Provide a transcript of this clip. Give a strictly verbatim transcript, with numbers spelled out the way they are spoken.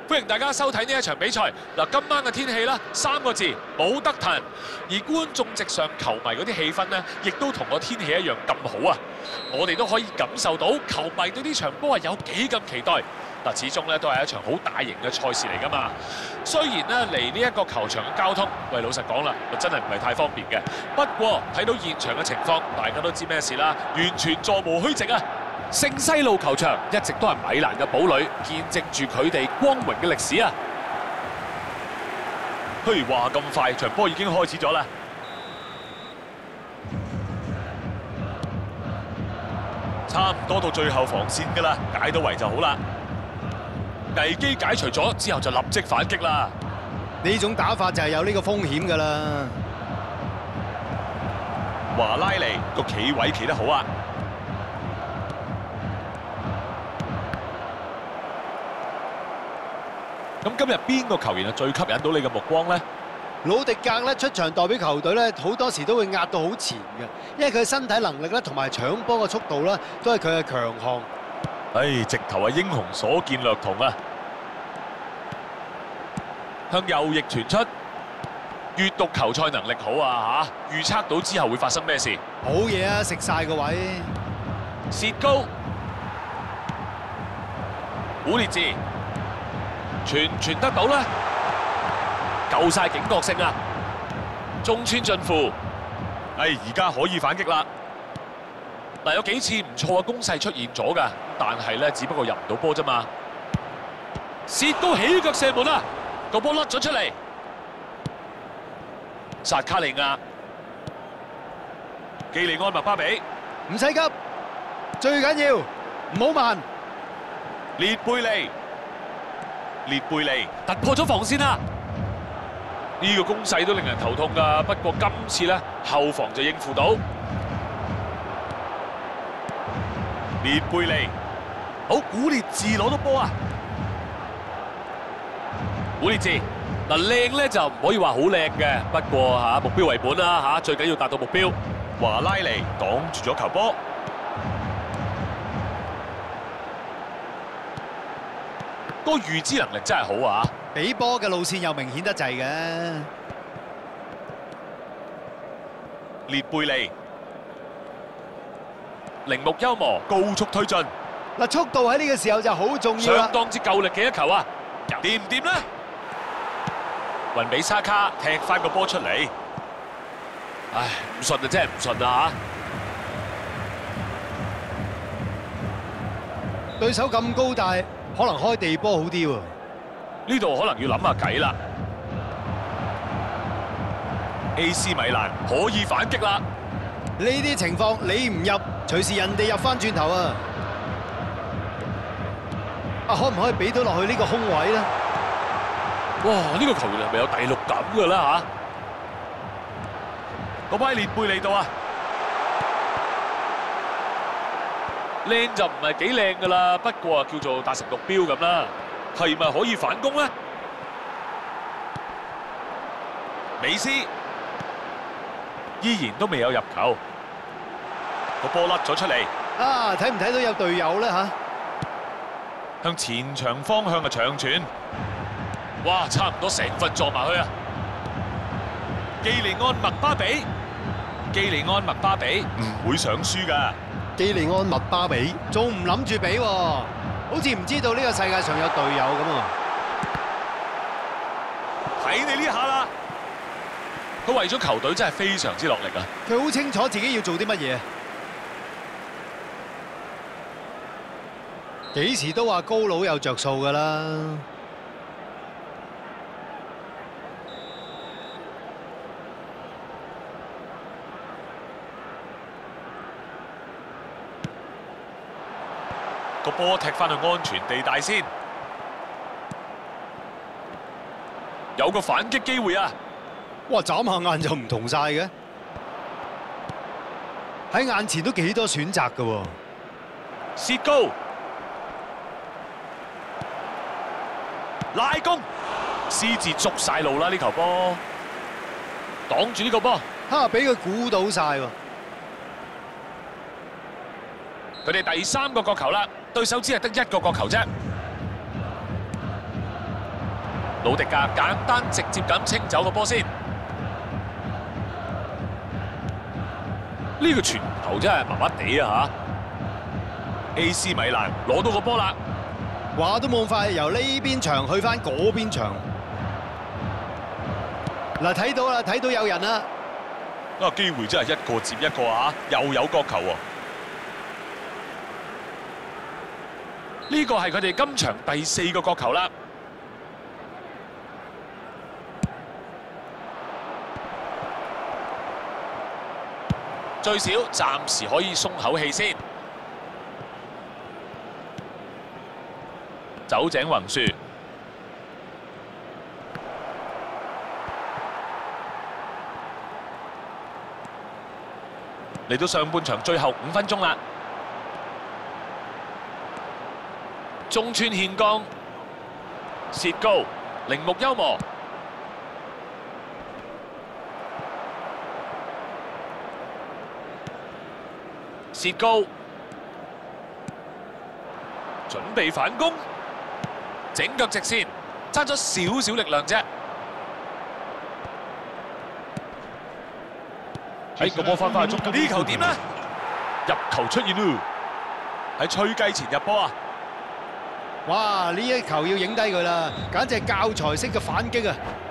歡迎大家收睇呢一場比賽。嗱，今晚嘅天氣啦，三個字冇得彈。而觀眾席上球迷嗰啲氣氛呢，亦都同個天氣一樣咁好啊！我哋都可以感受到球迷對呢場波係有幾咁期待。嗱，始終咧都係一場好大型嘅賽事嚟㗎嘛。雖然咧嚟呢一個球場嘅交通，喂，老實講啦，真係唔係太方便嘅。不過睇到現場嘅情況，大家都知咩事啦，完全座無虛席啊！聖西路球場一直都係米蘭嘅堡壘，見證住佢哋光榮嘅歷史啊！嘿，話咁快，場波已經開始咗啦！差唔多到最後防線㗎啦，解到圍就好啦。危機解除咗之後就立即反擊啦。 呢種打法就係有呢個風險㗎啦。 華拉尼個企位企得好啊！咁今日邊個球員係最吸引到你嘅目光呢？ 魯迪格咧出場代表球隊咧，好多時都會壓到好前嘅，因為佢身體能力咧同埋搶波嘅速度咧，都係佢嘅強項。 唉，直頭係英雄所見略同啊！向右翼傳出，閱讀球賽能力好啊嚇，預測到之後會發生咩事。 好嘢啊，食晒個位， 薛高，古列治。傳唔傳得到咧？夠晒警覺性啊！中村進輔，唉，而家可以反擊啦！嗱，有幾次唔錯嘅攻勢出現咗㗎，但係咧，只不過入唔到波啫嘛。薛高起腳射門啊！個波甩咗出嚟，薩卡利亞、基利安麥巴比， 唔使急，最緊要唔好慢。 列貝利。列貝利突破咗防線啦！呢個攻勢都令人頭痛㗎，不過今次咧後防就應付到。列貝利，好，古列治攞到波啊！古列治嗱靚咧就唔可以話好靚嘅，不過嚇目標為本啦嚇，最緊要達到目標。華拉尼擋住咗球波。個預知能力真係好啊！ 俾波嘅路線又明顯得滯嘅。 列貝利，鈴木優磨高速推進， 嗱，速度喺呢個時候就好重要啦。 相當之夠力嘅一球啊！掂唔掂呢？雲比沙卡踢翻個波出嚟，唉，唔順啊，真係唔順啊！ 對手咁高大。可能開地波好啲喎， 呢度可能要諗下計啦。A C 米蘭可以反擊啦！ 呢啲情況你唔入，隨時人哋入翻轉頭啊！啊，可唔可以俾到落去呢個空位咧？ 哇！呢個球員係咪有第六感㗎啦嚇？嗰班列貝利度啊！靚就唔係幾靚㗎啦，不過叫做達成目標咁啦。係咪可以反攻咧？美斯依然都未有入球，個波甩咗出嚟。 啊，睇唔睇到有隊友咧嚇？ 向前場方向嘅長傳，哇！差唔多成份撞埋去啊！基利安麥巴比，基利安麥巴比唔會想輸㗎。 基利安麥巴比仲唔諗住俾喎，好似唔知道呢個世界上有隊友咁啊！ 睇你呢下啦，佢為咗球隊真係非常之落力啊！ 佢好清楚自己要做啲乜嘢，幾時都話高佬有着數㗎啦。 個波踢翻去安全地帶先，有個反擊機會啊！ 哇，眨下眼就唔同晒嘅，喺眼前都幾多選擇㗎喎。 薛高拉弓，私自捉晒路啦！呢球波擋住呢個波， 哈，俾佢估到晒喎。 佢哋第三個角球啦，對手只係得一個角球啫。 魯迪加簡單直接咁清走個波先。呢個傳球真係麻麻地啊嚇 ！A C 米蘭攞到個波啦， 話都冇咁快，由呢邊場去翻嗰邊場。嗱，睇到啦，睇到有人啦。 啊，機會真係一個接一個啊！又有角球喎。呢個係佢哋今場第四個角球啦。最少暫時可以鬆口氣先。酒井宏樹。嚟到上半場最後五分鐘啦，中村憲剛、薛高、鈴木優磨、薛高，準備反攻，整腳直線，差咗少少力量啫。喺個波翻返去中間，呢球點呢？入球出現咯，喺吹雞前入波啊！ 哇！呢一球要影低佢啦，簡直係教材式嘅反擊啊！